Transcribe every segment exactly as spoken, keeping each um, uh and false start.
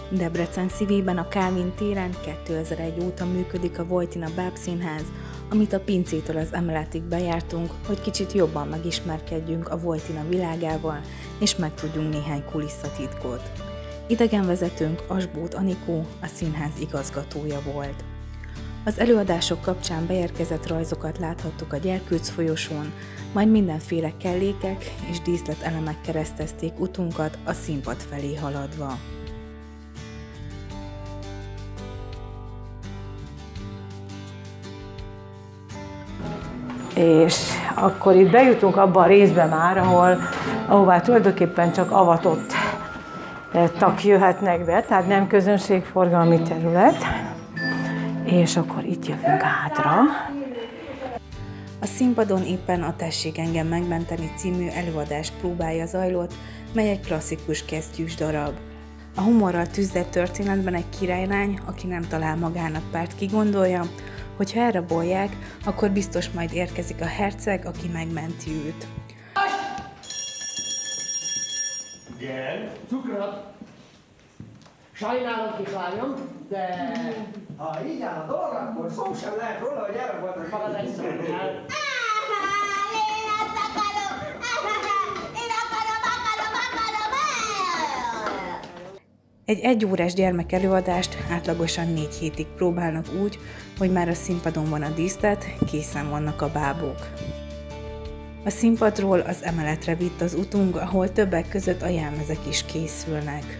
Debrecen szívében a Kálvin téren kétezer-egy óta működik a Vojtina Bábszínház, amit a pincétől az emeletig bejártunk, hogy kicsit jobban megismerkedjünk a Vojtina világával, és megtudjunk néhány kulisszatitkot. Idegenvezetőnk Asbóth Anikó, a színház igazgatója volt. Az előadások kapcsán beérkezett rajzokat láthattuk a Gyerkőc folyosón, majd mindenféle kellékek és díszletelemek keresztezték utunkat a színpad felé haladva. És akkor itt bejutunk abba a részbe már, ahol, ahová tulajdonképpen csak avatott tak jöhetnek be, tehát nem közönségforgalmi terület. És akkor itt jövünk hátra. A színpadon éppen a Tessék engem megmenteni című előadás próbája zajlott, mely egy klasszikus kesztyűs darab. A humorral tüzdett történetben egy királylány, aki nem talál magának párt, kigondolja, hogy ha elrabolják, akkor biztos majd érkezik a herceg, aki megmenti őt. Igen, cukrot! Sajnálom, kislányom, de ha így áll a dolog, akkor szó sem lehet róla, hogy elraboltak magad egy szornyál. Én azt akarom! Én akarom, akarom, akarom! Egy egyórás gyermek előadást átlagosan négy hétig próbálnak úgy, hogy már a színpadon van a díszlet, készen vannak a bábok. A színpadról az emeletre vitt az utunk, ahol többek között a jelmezek is készülnek.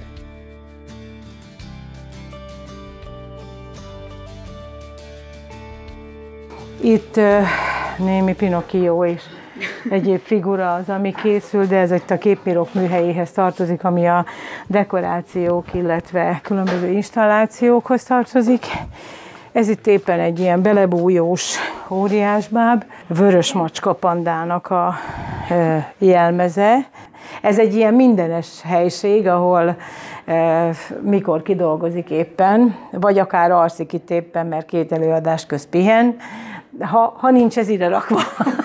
Itt uh, némi Pinocchio és egyéb figura az, ami készül, de ez itt a képírók műhelyéhez tartozik, ami a dekorációk, illetve különböző installációkhoz tartozik. Ez itt éppen egy ilyen belebújós óriásbáb, vörös macska pandának a uh, jelmeze. Ez egy ilyen mindenes helység, ahol uh, mikor kidolgozik éppen, vagy akár alszik itt éppen, mert két előadás közt pihen, ha, ha nincs ez ide rakva.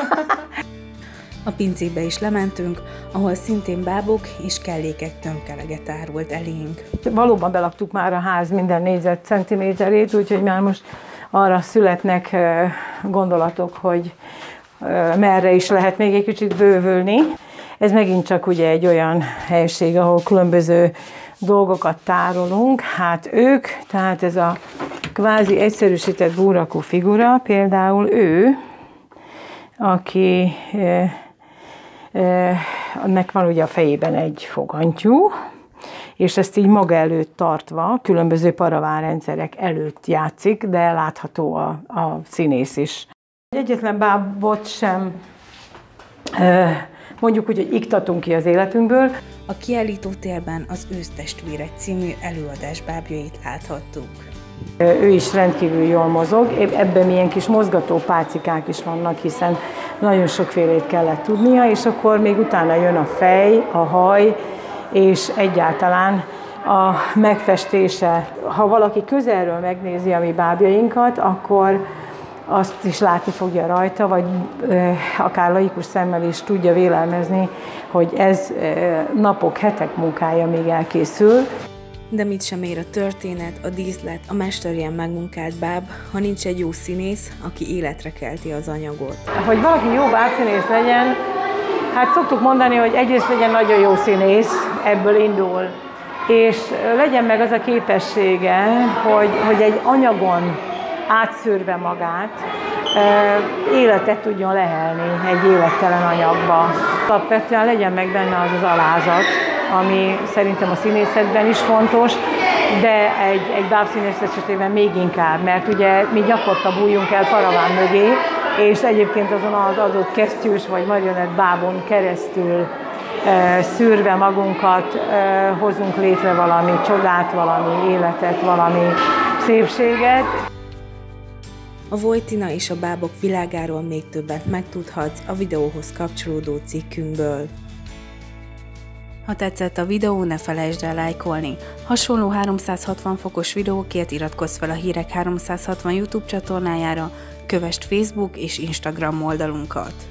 A pincébe is lementünk, ahol szintén bábok és kellékek tömkeleget árult elénk. Valóban belaktuk már a ház minden négyzetcentiméterét, úgyhogy már most arra születnek gondolatok, hogy merre is lehet még egy kicsit bővülni. Ez megint csak ugye egy olyan helység, ahol különböző dolgokat tárolunk. Hát ők, tehát ez a kvázi egyszerűsített búrakú figura, például ő, aki ennek van ugye a fejében egy fogantyú, és ezt így maga előtt tartva, különböző paravánrendszerek előtt játszik, de látható a, a színész is. Egyetlen bábot sem mondjuk úgy, hogy iktatunk ki az életünkből. A kiállítótérben az Ősztestvérek című előadás bábjait láthattuk. Ő is rendkívül jól mozog, ebben milyen kis mozgató pácikák is vannak, hiszen nagyon sokfélét kellett tudnia, és akkor még utána jön a fej, a haj, és egyáltalán a megfestése. Ha valaki közelről megnézi a mi bábjainkat, akkor azt is látni fogja rajta, vagy e, akár laikus szemmel is tudja vélelmezni, hogy ez e, napok, hetek munkája még elkészül. De mit sem ér a történet, a díszlet, a mesterien megmunkált báb, ha nincs egy jó színész, aki életre kelti az anyagot. Hogy valaki jó bábszínész legyen, hát szoktuk mondani, hogy egyrészt legyen nagyon jó színész, ebből indul, és legyen meg az a képessége, hogy, hogy egy anyagon átszűrve magát, életet tudjon lehelni egy élettelen anyagba. Alapvetően legyen meg benne az az alázat, ami szerintem a színészetben is fontos, de egy, egy bábszínész esetében még inkább, mert ugye mi gyakorta bújjunk el paraván mögé, és egyébként azon az adott kesztyűs vagy marionett bábon keresztül e, szűrve magunkat e, hozunk létre valami csodát, valami életet, valami szépséget. A Vojtina és a bábok világáról még többet megtudhatsz a videóhoz kapcsolódó cikkünkből. Ha tetszett a videó, ne felejtsd el lájkolni. Hasonló háromszázhatvan fokos videókért iratkozz fel a Hírek háromszázhatvan YouTube csatornájára, kövesd Facebook és Instagram oldalunkat.